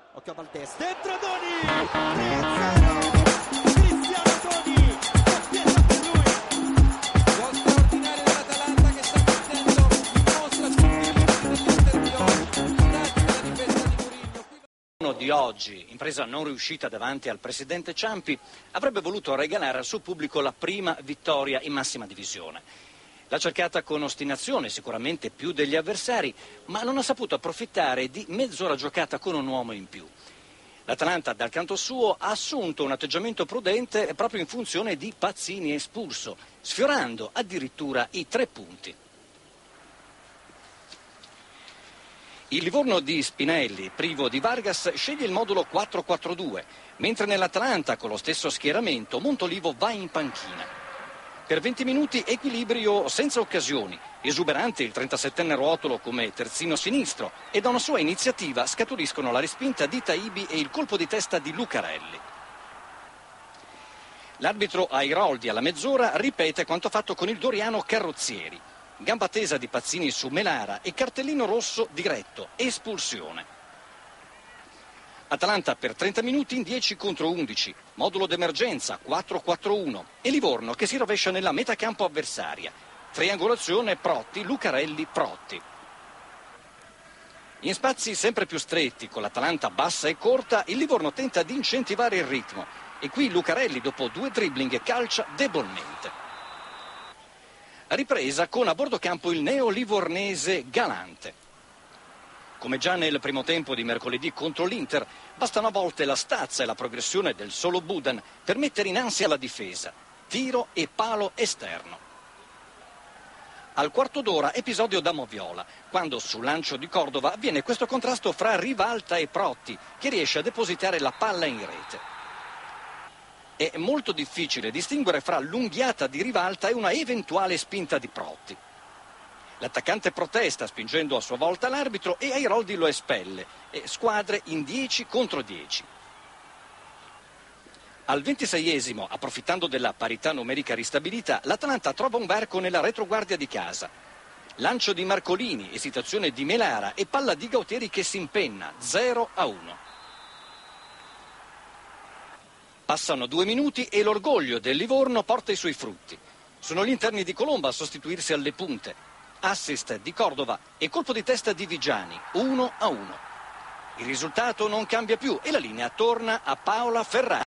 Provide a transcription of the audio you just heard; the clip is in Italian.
Occhio a Valdés, dentro Doni! 3-0! Cristiano Doni! Doppietta per lui! Gol straordinario dell'Atalanta che sta mettendo in mostra tutti i limiti dell'Inter di oggi, dati dalla difesa di Mourinho. Di oggi, impresa non riuscita davanti al presidente Ciampi, avrebbe voluto regalare al suo pubblico la prima vittoria in massima divisione. L'ha cercata con ostinazione, sicuramente più degli avversari, ma non ha saputo approfittare di mezz'ora giocata con un uomo in più. L'Atalanta, dal canto suo, ha assunto un atteggiamento prudente proprio in funzione di Pazzini espulso, sfiorando addirittura i 3 punti. Il Livorno di Spinelli, privo di Vargas, sceglie il modulo 4-4-2, mentre nell'Atalanta, con lo stesso schieramento, Montolivo va in panchina. Per 20 minuti equilibrio senza occasioni, esuberante il 37enne Ruotolo come terzino sinistro e da una sua iniziativa scaturiscono la respinta di Taibi e il colpo di testa di Lucarelli. L'arbitro Airoldi alla mezz'ora ripete quanto fatto con il doriano Carrozzieri. Gamba tesa di Pazzini su Melara e cartellino rosso diretto, espulsione. Atalanta per 30 minuti in 10 contro 11, modulo d'emergenza 4-4-1 e Livorno che si rovescia nella metacampo avversaria. Triangolazione Protti, Lucarelli, Protti. In spazi sempre più stretti, con l'Atalanta bassa e corta, il Livorno tenta di incentivare il ritmo e qui Lucarelli dopo 2 dribbling calcia debolmente. Ripresa con a bordo campo il neo-livornese Galante. Come già nel primo tempo di mercoledì contro l'Inter, bastano a volte la stazza e la progressione del solo Budan per mettere in ansia la difesa. Tiro e palo esterno. Al quarto d'ora episodio da Moviola, quando sul lancio di Cordova avviene questo contrasto fra Rivalta e Protti, che riesce a depositare la palla in rete. È molto difficile distinguere fra l'unghiata di Rivalta e una eventuale spinta di Protti. L'attaccante protesta spingendo a sua volta l'arbitro e Airoldi lo espelle, e squadre in 10 contro 10. Al 26esimo, approfittando della parità numerica ristabilita, l'Atalanta trova un varco nella retroguardia di casa. Lancio di Marcolini, esitazione di Melara e palla di Gautieri che si impenna, 0-1. Passano 2 minuti e l'orgoglio del Livorno porta i suoi frutti. Sono gli interni di Colomba a sostituirsi alle punte. Assist di Cordova e colpo di testa di Vigiani, 1-1. Il risultato non cambia più e la linea torna a Paola Ferrari.